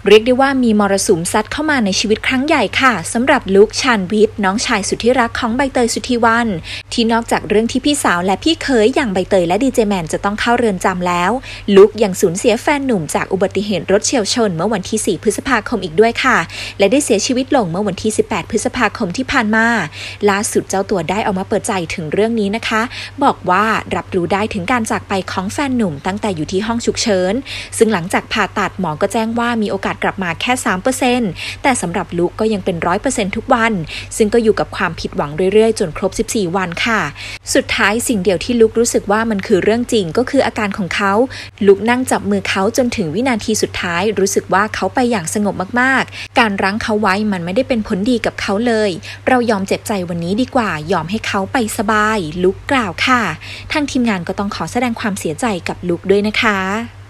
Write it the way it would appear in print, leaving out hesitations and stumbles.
เรียกได้ว่ามีมรสุมซัดเข้ามาในชีวิตครั้งใหญ่ค่ะสำหรับลุค ชาญวิทย์น้องชายสุดที่รักของใบเตยสุธีวรรณที่นอกจากเรื่องที่พี่สาวและพี่เขยอย่างใบเตยและดีเจแมนจะต้องเข้าเรือนจำแล้วลุคยังสูญเสียแฟนหนุ่มจากอุบัติเหตุรถเฉี่ยวชนเมื่อวันที่ 4 พฤษภาคมอีกด้วยค่ะและได้เสียชีวิตลงเมื่อวันที่ 18 พฤษภาคมที่ผ่านมาล่าสุดเจ้าตัวได้ออกมาเปิดใจถึงเรื่องนี้นะคะบอกว่ารับรู้ได้ถึงการจากไปของแฟนหนุ่มตั้งแต่อยู่ที่ห้องฉุกเฉินซึ่งหลังจากผ่าตัดหมอก็แจ้งว่ามีโอกาสกลับมาแค่ 3% แต่สำหรับลุคก็ยังเป็น 100% ทุกวันซึ่งก็อยู่กับความผิดหวังเรื่อยๆจนครบ 14 วันค่ะสุดท้ายสิ่งเดียวที่ลุครู้สึกว่ามันคือเรื่องจริงก็คืออาการของเขาลุคนั่งจับมือเขาจนถึงวินาทีสุดท้ายรู้สึกว่าเขาไปอย่างสงบมากๆการรั้งเขาไว้มันไม่ได้เป็นผลดีกับเขาเลยเรายอมเจ็บใจวันนี้ดีกว่ายอมให้เขาไปสบายลุคกล่าวค่ะทางทีมงานก็ต้องขอแสดงความเสียใจกับลุคด้วยนะคะ